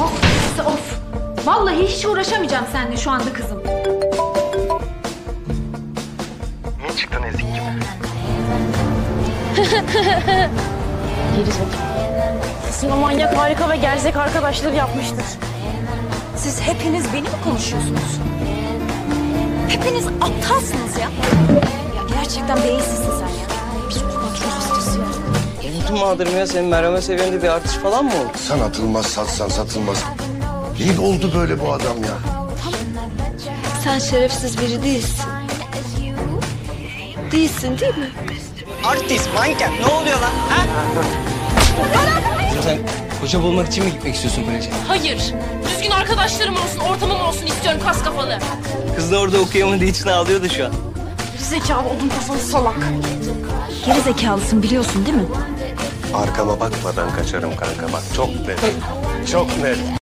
Of. Vallahi hiç uğraşamayacağım seninle şu anda kızım. Niye çıktın ezik gibi? Gerizekalı. Kesin o manyak harika ve gerzek arkadaşları yapmıştır. Siz hepiniz beni mi konuşuyorsunuz? Hepiniz aptalsınız ya. Ya gerçekten beyinsizsin sen ya. Bir sus kontrol hastası ya. Unutun mağdurum ya, senin merhame seviyende bir artış falan mı oldu? Sen atılmaz, satsan satılmaz. İyi oldu böyle bu adam ya. Sen şerefsiz biri değilsin. Değilsin değil mi? Artist, manken, ne oluyor lan? Ha? Sen koca bulmak için mi gitmek istiyorsun koleje? Hayır. Düzgün arkadaşlarım olsun, ortamım olsun istiyorum kas kafalı. Kız da orada okuyamadığı için ağlıyordu şu an. Gerizekalı odun kafalı salak. Gerizekalısın biliyorsun değil mi? Arkama bakmadan kaçarım kanka bak. Çok net. Çok net.